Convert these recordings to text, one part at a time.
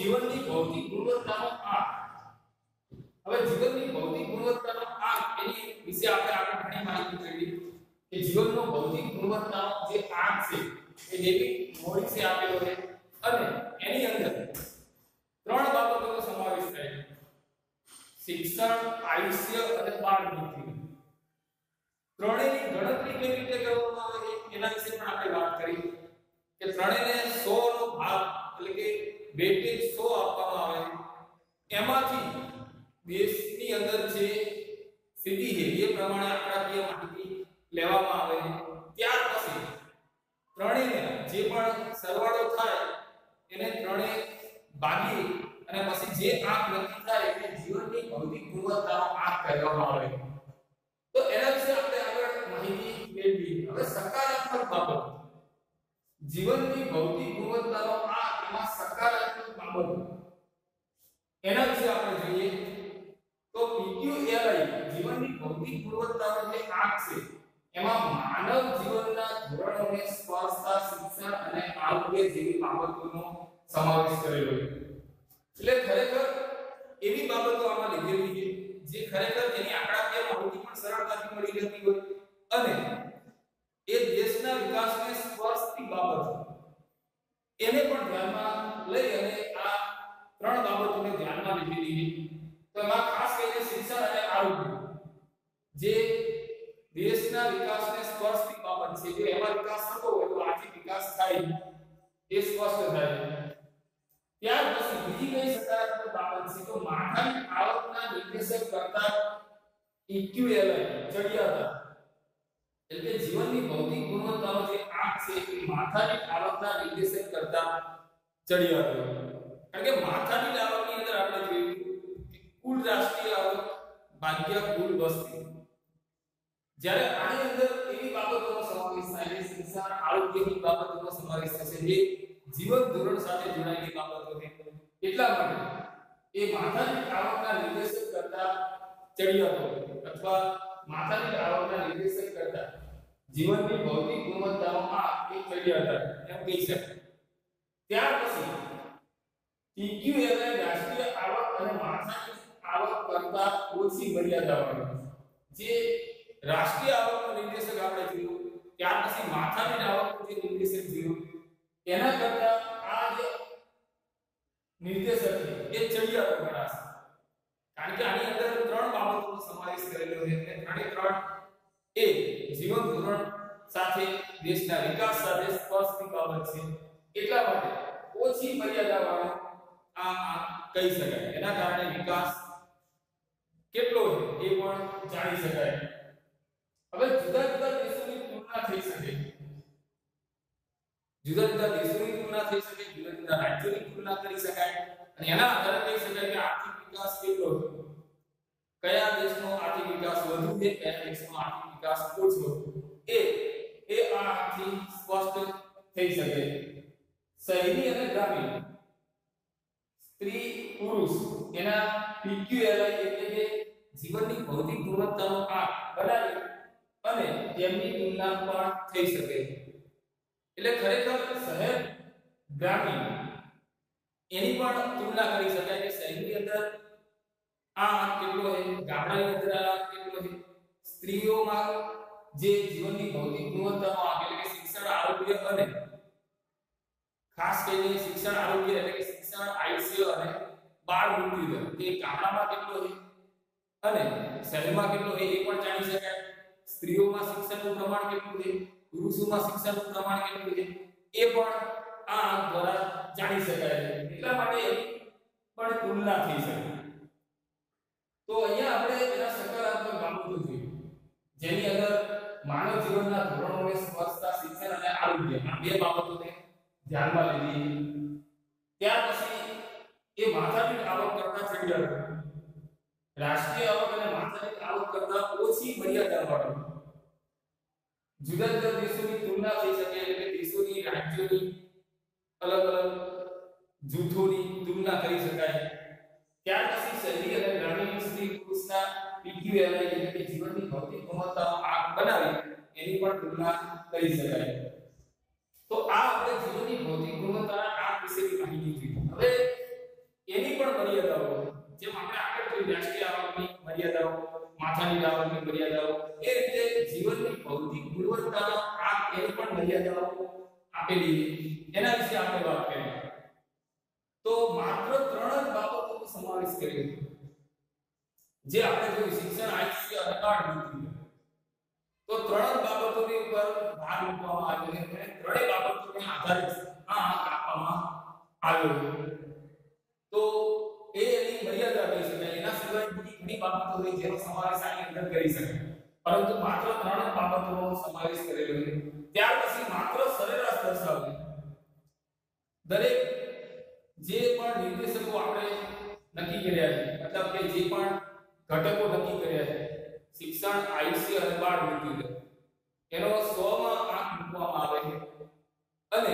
જીવનની ભૌતિક ગુણવત્તાનો આંક. હવે જીવનની ભૌતિક ગુણવત્તાનો આંક એની વિશે આપણે આગળ ઘણી માહિતી મેળવી કે જીવનનો ભૌતિક ગુણવત્તાનો જે આંક છે એ ડેવિડ મોરિસે આપેલો છે અને એની અંદર ત્રણ બાબતોનો સમાવેશ થાય છે: શિક્ષણ, આયુષ્ય અને બાળ મૃત્યુ. ત્રણેયની ગણતરી કેવી રીતે કરવામાં આવે એના વિશે પણ આપણે વાત કરી કે ત્રણેયને 100 નો ભાગ એટલે કે વેટેજ 100 આપવામાં આવે. એમાંથી દેશની અંદર જે સ્થિતિ છે એ પ્રમાણે આંકડાકીય માહિતી લેવામાં આવે છે. ત્યાર પછી ત્રણેયને જે પણ સરવાળો થાય એને ત્રણેય ભાગી અને પછી જે આંક નક્કી થાય એને જીવનની ભૌતિક ગુણવત્તાનો આંક કહેવામાં આવે. તો એના વિશે આપણે આગળ માહિતી મેળવી. હવે સકારાત્મક બાબત, જીવનની ભૌતિક ગુણવત્તાનો આંક, એમાં સકારાત્મક બાબત એના વિશે આપણે જોઈએ તો PQLI જીવનની ભૌતિક ગુણવત્તાનો જે આંક છે એમાં માનવ જીવનના ધોરણોને સ્પર્શતા શિક્ષણ અને આરોગ્ય જેવી બાબતોનો સમાવેશ કરેલો છે. એટલે ખરેખર એવી બાબતો આમાં લીધેલી છે જે ખરેખર તેની આંકડાકીય માહિતી પણ સરળતાથી મળી જતી હોય અને એ દેશના વિકાસને સ્પર્શતી બાબત એને પણ ધ્યાનમાં લઈ અને આ ત્રણ બાબતોને ધ્યાનમાં લીધેલી છે. તો એમાં ખાસ કરીને શિક્ષણ અને આરોગ્ય જે દેશના વિકાસને સ્પર્શતી બાબત છે. જો એમાં વિકાસ થતો હોય તો આર્થિક વિકાસ થાય એ સ્પષ્ટ થાય. ત્યાર પછી બીજી કઈ સકારાત્મક બાબત છે તો માથાની આવકના નિર્દેશક કરતા EQLI ચડિયાતા એટલે કે જીવનની ભૌતિક ગુણવત્તાનો જે આંક છે એ માથાની આવકના નિર્દેશક કરતા ચડિયાતો. કારણ કે માથાની આવકની અંદર આપણે જોયું કે કુલ રાષ્ટ્રીય આવક ભાગ્યા કુલ વસ્તી. જ્યારે આની અંદર એવી બાબતોનો સમાવેશ થાય છે, શિક્ષણ, આરોગ્યની બાબતોનો સમાવેશ થશે જે જીવન ધોરણ સાથે જોડાયેલી બાબતો છે. એટલા માટે એ માથાની આવકના નિર્દેશક કરતા ચડિયાતો અથવા માથાની આવકના નિર્દેશક કરતા જીવનની ભૌતિક ગુણવત્તાનો આંક એ ચડિયાતા એમ કહી શકાય. ત્યાર પછી PQLI રાષ્ટ્રીય આવક અને માથાની આવક કરતા ઓછી મર્યાદાવાળો. જે રાષ્ટ્રીય આવકનો નિર્દેશક આપણે જોયું, ત્યાર પછી માથાની આવકનો જે નિર્દેશક જોયું એના કરતા આ જે નિર્દેશક છે એ ચડિયાતો ગણાશે. કારણ કે આની અંદર ત્રણ બાબતોનો સમાવેશ કરેલો છે અને ત્રણ એ જીવન ધોરણ સાથે દેશના વિકાસ સાથે સ્પર્શતી બાબત છે. એટલા માટે ઓછી મર્યાદાવાળો આ કહી શકાય. એના કારણે વિકાસ કેટલો છે એ પણ જાણી શકાય. હવે જુદા જુદા દેશોની તુલના થઈ શકે, જુદા જુદા દેશોની તુલના થઈ શકે, જુદા જુદા રાજ્યોની તુલના કરી શકાય અને એના આધારે કહી શકાય કે આર્થિક વિકાસ કેટલો છે, કયા દેશનો આર્થિક વિકાસ વધુ છે, કયા દેશનો આર્થિક વિકાસ ઓછો એ આથી સ્પષ્ટ થઈ શકે. શહેરી અને ગ્રામીણ, સ્ત્રી પુરુષ એના PQLI એટલે કે જીવનની ભૌતિક ગુણવત્તાનો આંક બનાવી અને તેમની તુલના પણ થઈ શકે. એટલે ખરેખર શહેર ગ્રામીણ એની પણ તુલના કરી શકાય કે શહેરની અંદર આ આંક કેટલો છે, ગામડાની અંદર આ આંક કેટલો છે. સ્ત્રીઓમાં જે જીવનની ભૌતિક ગુણવત્તાનો આંક એટલે કે શિક્ષણ, આરોગ્ય અને ખાસ કરીને શિક્ષણ, આરોગ્ય એટલે કે શિક્ષણ, આયુષ્ય અને બાળ મૃત્યુ દર તે ગામડામાં કેટલો છે અને શહેરમાં કેટલો છે એ પણ જાણી શકાય. સ્ત્રીઓમાં શિક્ષણનું પ્રમાણ કેટલું છે, પુરુષોમાં શિક્ષણનું પ્રમાણ કેટલું છે એ પણ આ આંક દ્વારા જાણી શકાય છે. એટલા માટે પણ તુલના થઈ શકે. તો અહીંયા આપણે એના સકારાત્મક બાબતો જોઈ જેની અંદર માનવ જીવનના ધોરણોને સ્પર્શતા શિક્ષણ અને આરોગ્ય આ બે બાબતોને ધ્યાનમાં લીધી. ત્યાર પછી એ માથાની આવક કરતા ચડિયાતો, રાષ્ટ્રીય આવક અને માથાની આવક કરતા ઓછી મર્યાદાવાળો. જુદા જુદા દેશોની તુલના થઈ શકે એટલે કે દેશોની, રાજ્યોની અલગ અલગ જૂથોની તુલના કરી શકાય. ત્યાર પછી શહેરી અને ગ્રામીણ, સ્ત્રી પુરુષના PQLI એટલે કે જીવનની ભૌતિક ગુણવત્તાનો આંક બનાવી એની પણ તુલના કરી શકાય. તો આ આપણે જીવનની ભૌતિક ગુણવત્તાના આંક વિશેની માહિતી જોઈ. હવે એની પણ મર્યાદાઓ, જેમ આપણે આગળ જોઈ રાષ્ટ્રીય આવકની મર્યાદાઓ, માથાની આવકની મર્યાદાઓ, એ રીતે જીવનની ભૌતિક ગુણવત્તાનો આંક એની પણ મર્યાદાઓ આપેલી છે. એના વિશે આપણે વાત કરીએ તો માત્ર 3 જ બાબતોનો સમાવેશ કર્યો જે આપણે જોયું શિક્ષણ, આયુષ્ય અને કાળવૃત્તિ. તો 3 બાબતોની ઉપર ભાર મૂકવામાં આવ્યો છે અને 3 બાબતોને આધારે આ આંક આપવામાં આવ્યો છે. તો એ એની મર્યાદા કહી શકાય. એના સિવાય બીજી ઘણી બાબતો છે જેનો સમાવેશ આની અંદર કરી શકાય, પરંતુ માત્ર 3 જ બાબતોનો સમાવેશ કરેલો છે. ત્યાર પછી માત્ર સરેરાશ દર્શાવે. દરેક જે પણ નિર્દેશકો આપણે નક્કી કર્યા છે, મતલબ કે જે પણ ઘટકો નક્કી કર્યા છે, શિક્ષણ, આયુષ્ય અને બાળ મૃત્યુ દર, એનો 100 માં આંક મૂકવામાં આવે છે અને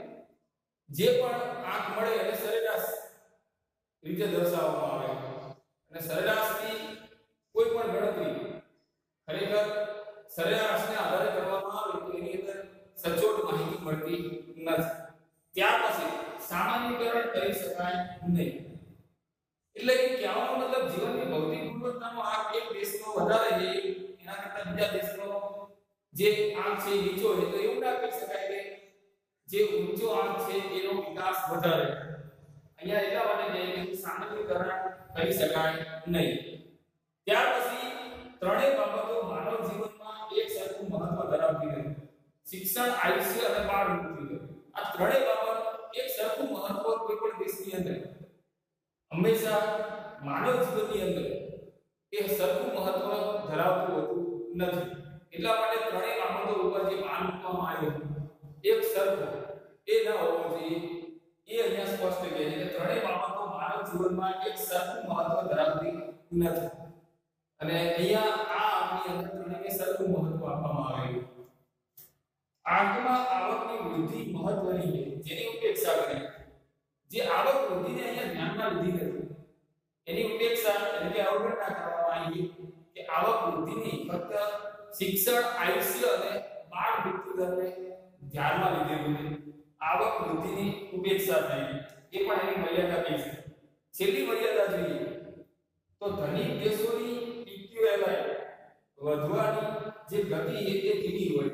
જે પણ આંક મળે એને સરેરાશ રીતે દર્શાવવામાં આવે છે. અને સરેરાશથી કોઈ પણ ગણતરી ખરેખર સરેરાશને આધારે કરવામાં આવે તો એની અંદર સચોટ માહિતી મળતી નથી. ત્યાર પછી સામાન્યીકરણ કરી શકાય નહીં. એટલે કે કહેવાનો મતલબ જીવનની ભૌતિક ગુણવત્તાનો આંક એક દેશનો વધારે છે એના કરતા બીજા દેશનો જે આંક છે નીચો છે, તો એવું ના કહી શકાય કે જે ઊંચો આંક છે એનો વિકાસ વધારે. અહીંયા એટલા માટે કે સામાન્યીકરણ કરી શકાય નહીં. ત્યાર પછી 3 બાબતો માનવ જીવનમાં એક સરખું મહત્વ ધરાવતી નથી. શિક્ષણ, આયુષ્ય અને બાળ મૃત્યુ, આ 3 બાબત એક સરખું મહત્વ કોઈ પણ દેશની અંદર હંમેશા માનવ જીવનની અંદર એ સરખું મહત્વ ધરાવતું હોતું નથી. એટલા માટે 3 બાબતો ઉપર જે ભાર મૂકવામાં આવ્યો એક સરખો એ ન હોવો જોઈએ. એ અહીંયા સ્પષ્ટ કહે છે કે 3 બાબતો માનવ જીવનમાં એક સરખું મહત્વ ધરાવતી નથી. અને અહીંયા આ આંકની અંદર 3ને સરખું મહત્વ આપવામાં આવ્યું. આંકમાં આવકની વૃદ્ધિ મહત્વની છે જેની ઉપેક્ષા કરી. જે આવક વૃદ્ધિને અહીંયા ધ્યાનમાં લીધી નથી એની ઉપેક્ષા એટલે કે અવગણના કરવામાં આવી કે આવક વૃદ્ધિની ફક્ત શિક્ષણ, આયુષ્ય અને બાળ મૃત્યુ દરને ધ્યાનમાં લીધેલું છે. આવક વૃદ્ધિની ઉપેક્ષા થઈ એ પણ એની મર્યાદા કહી છે. છેલ્લી મર્યાદા જોઈએ તો ધનિક દેશોની ઇક્યુએલઆઈ વધવાની જે ગતિ છે એ ધીમી હોય.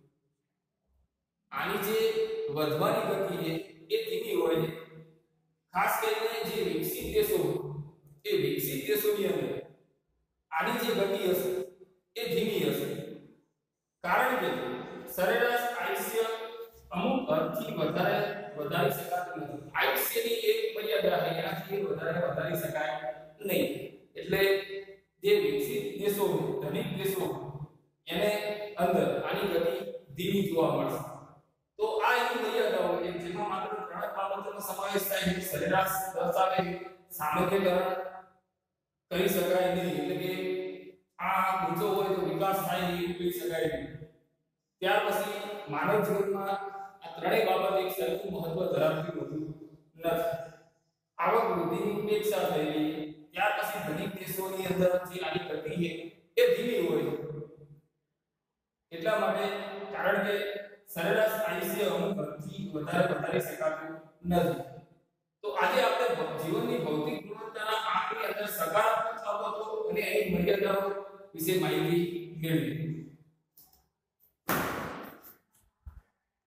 આની જે વધવાની ગતિ છે એ ધીમી હોય છે. ખાસ કરીને જે વિકસિત દેશો એ વિકસિત દેશોની અંદર આની જે ગતિ હશે એ ધીમી હશે. કારણ કે સરેરાશ આયુષ્ય અમુક હદથી વધારી શકાતું નથી. આયુષ્યની એક મર્યાદા છે, એનાથી વધારી શકાય નહીં. એટલે જે વિકસિત દેશો, ધનિક દેશો એને અંદર આની ગતિ ધીમી જોવા મળશે. તો આ એની મર્યાદાઓ છે જેમાં માત્ર 3 બાબતોનો સમાવેશ થાય છે. સરેરાશ દર્શાવે, સામાન્યીકરણ કરી શકાય નહીં એટલે કે આ ઊંચો હોય તો વિકાસ થાય નહીં કહી શકાય નહીં. ત્યાર પછી માનવ જીવનમાં આ 3 બાબત એક સરખું મહત્વ ધરાવતી હોતું નથી. આવક વૃદ્ધિની ઉપેક્ષા થયેલી. ત્યાર પછી ધનિક દેશોની અંદર જે આની ગતિ છે એ ધીમી હોય. એટલા માટે કારણ કે સરેરાશ આયુષ્ય અમુક હદથી વધારી શકાતું નથી. તો આજે આપણે જીવનની ભૌતિક ગુણવત્તાના આંકની અંદર સકારાત્મક બાબતો અને એની મર્યાદાઓ વિશે માહિતી મેળવી.